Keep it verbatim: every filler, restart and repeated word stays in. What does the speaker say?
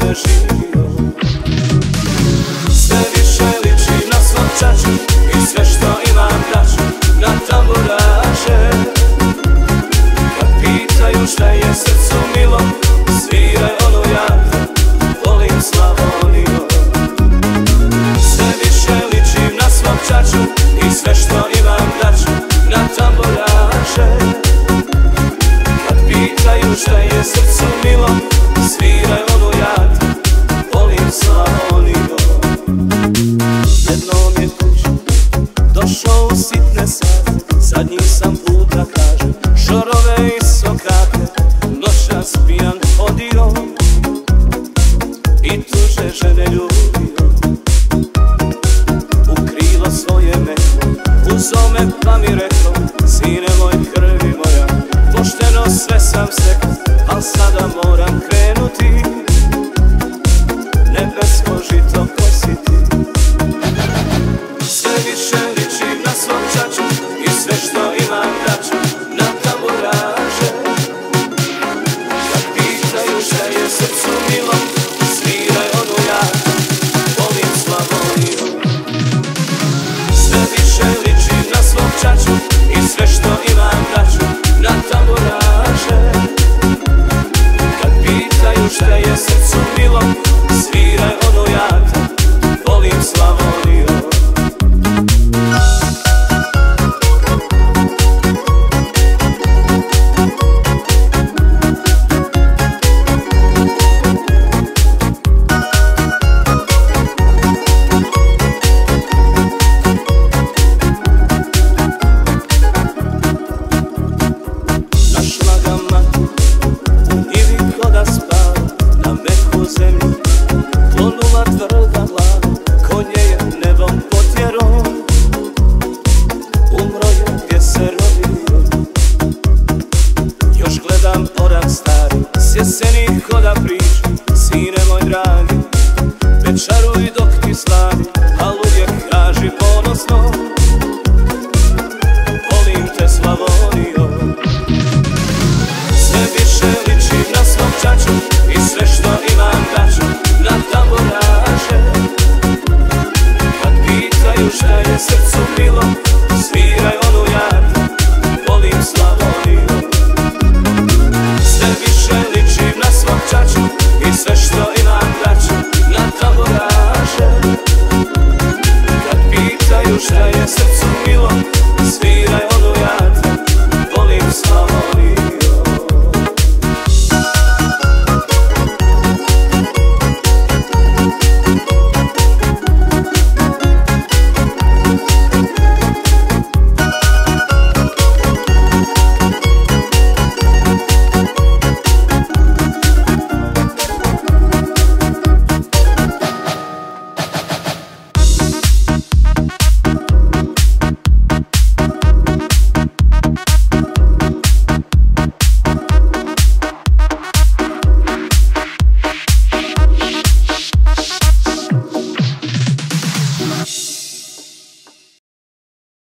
je živio. Sve više liči na svog čaču i sve što imam daću na tamburaše. Kad pitaju šta je srcu milo, sviraj ono ja volim Slavoniju. Sve više ličim na svog čaču i sve što imam daću na tamburaše. Kad pitaju šta je srcu milo, sviraj ono ja volim Slavoniju. Jednom je kuć došao u sitne sate, zadnji sam puta kažem, šorove i sokate, noćas pijan odio i tuže žene ljubio. U krilo svoje meko uzeo me pa mi rekao, sine moj, krvi moja, pošteno sve sam sekao, al sada moram krenuti, nebesko žito kositi. Sve više ličim na svog čaču i sve što imam daću na tamburaše. Kad pitaju šta je srcu milo, sviraj ono ja volim Slavoniju. Sve više ličim na svog čaču i sve što imam daću na tamburaše. Kad pitaju šta je srcu milo, sviraj ono ja volim Slavoniju. Našla ga matu u njivi ko da spava, na meku zemlju klonula tvrda glava, konje je nebom potjero, umro je gdje se rodio. Još gledam orak stari s jeseni ko da priča,